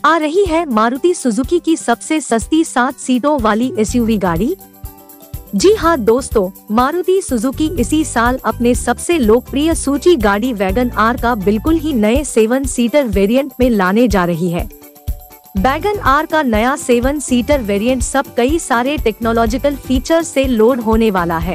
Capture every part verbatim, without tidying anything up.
आ रही है मारुति सुजुकी की सबसे सस्ती सात सीटों वाली एसयूवी गाड़ी। जी हाँ दोस्तों, मारुति सुजुकी इसी साल अपने सबसे लोकप्रिय सूची गाड़ी वैगन आर का बिल्कुल ही नए सेवन सीटर वेरिएंट में लाने जा रही है। वैगन आर का नया सेवन सीटर वेरिएंट सब कई सारे टेक्नोलॉजिकल फीचर से लोड होने वाला है।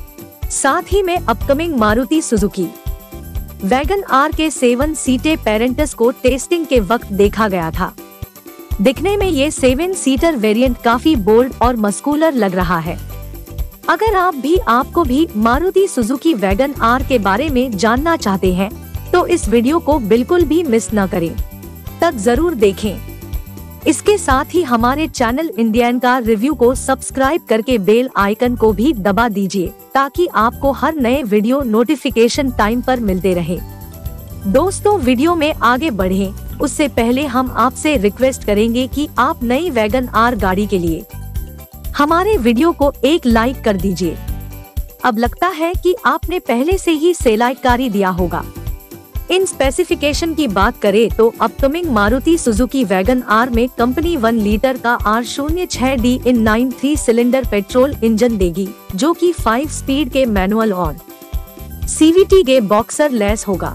साथ ही में upcoming Maruti Suzuki Wagon R के सेवन सीटे पेरेंटस को टेस्टिंग के वक्त देखा गया था। दिखने में ये सेवन सीटर वेरिएंट काफी बोल्ड और मस्कुलर लग रहा है। अगर आप भी आपको भी मारुति सुजुकी वैगन आर के बारे में जानना चाहते हैं तो इस वीडियो को बिल्कुल भी मिस न करें, तक जरूर देखें। इसके साथ ही हमारे चैनल इंडियन कार रिव्यू को सब्सक्राइब करके बेल आइकन को भी दबा दीजिए ताकि आपको हर नए वीडियो नोटिफिकेशन टाइम पर मिलते रहे। दोस्तों, वीडियो में आगे बढ़ें उससे पहले हम आपसे रिक्वेस्ट करेंगे कि आप नई वैगन आर गाड़ी के लिए हमारे वीडियो को एक लाइक कर दीजिए। अब लगता है कि आपने पहले से ही से लाइक कर ही दिया होगा। इन स्पेसिफिकेशन की बात करें तो upcoming Maruti Suzuki Wagon R में कंपनी वन लीटर का आर शून्य छह डी इन nine three cylinder petrol engine देगी, जो कि फाइव स्पीड के मैनुअल और सीवीटी गे बॉक्सर लेस होगा।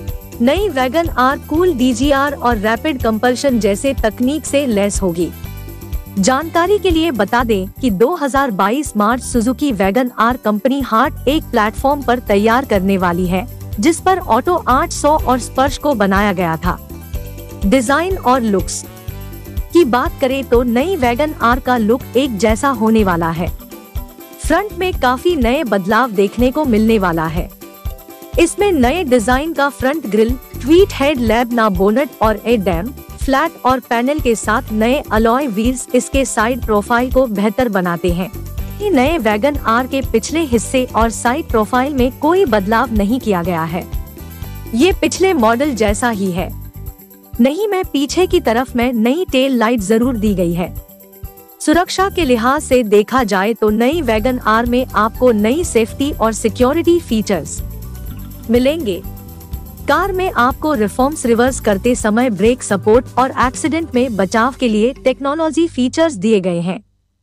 नई वैगन आर कूल डीजीआर और रैपिड कंपल्शन जैसे तकनीक से लेस होगी। जानकारी के लिए बता दें कि दो हज़ार बाईस मार्च Suzuki Wagon R company Heartect platform पर तैयार करने वाली है, जिस पर ऑटो आठ सौ और स्पर्श को बनाया गया था। डिजाइन और लुक्स की बात करें तो नई वैगन आर का लुक एक जैसा होने वाला है। फ्रंट में काफी नए बदलाव देखने को मिलने वाला है। इसमें नए डिजाइन का फ्रंट ग्रिल, ट्वीट हेड लैब ना बोनट और ए डैम फ्लैट और पैनल के साथ नए अलॉय व्हील्स इसके साइड प्रोफाइल को बेहतर बनाते हैं। ये नए वैगन आर के पिछले हिस्से और साइड प्रोफाइल में कोई बदलाव नहीं किया गया है। ये पिछले मॉडल जैसा ही है। नहीं में पीछे की तरफ में नई टेल लाइट जरूर दी गई है। सुरक्षा के लिहाज से देखा जाए तो नई वैगन आर में आपको नई सेफ्टी और सिक्योरिटी फीचर्स मिलेंगे। कार में आपको रिफॉर्म्स रिवर्स करते समय ब्रेक सपोर्ट और एक्सीडेंट में बचाव के लिए टेक्नोलॉजी फीचर्स दिए गए हैं।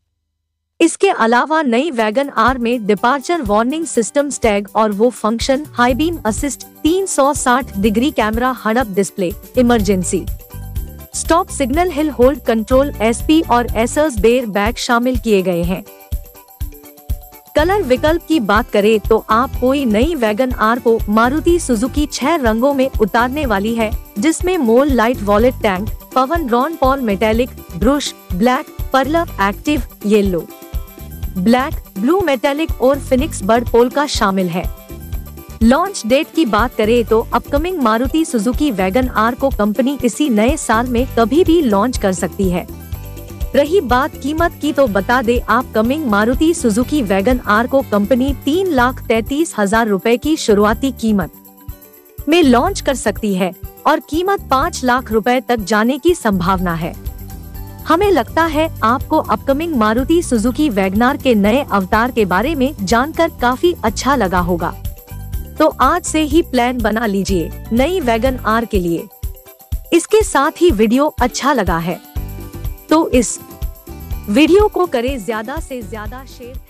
इसके अलावा नई वैगन आर में डिपार्चर वार्निंग सिस्टम टैग और वो फंक्शन हाई बीम असिस्ट, तीन सौ साठ degree camera head up display, emergency stop signal, hill hold control, ESP और एसर्स बेयर बैग शामिल किए गए हैं। कलर विकल्प की बात करें तो आप कोई नई वैगन आर को मारुति सुजुकी छह रंगों में उतारने वाली है, जिसमें मोल लाइट वॉलेट टैंक, पवन रॉन पॉल metallic, brush black, pearl active yellow, black, blue metallic और फिनिक्स बर्ड पोल्का शामिल है। लॉन्च डेट की बात करें तो upcoming Maruti Suzuki Wagon R को कंपनी इसी नए साल में कभी भी लॉन्च कर सकती है। रही बात कीमत की तो बता दे upcoming Maruti Suzuki Wagon R को कंपनी तीन लाख तैतीस हजार रूपए की शुरुआती कीमत में लॉन्च कर सकती है और कीमत पाँच लाख रुपए तक जाने की संभावना है। हमें लगता है आपको upcoming Maruti Suzuki Wagon R के नए अवतार के बारे में जानकर काफी अच्छा लगा होगा, तो आज से ही प्लान बना लीजिए नई वैगन आर के लिए। इसके साथ ही वीडियो अच्छा लगा है तो इस वीडियो को करें ज्यादा से ज्यादा शेयर।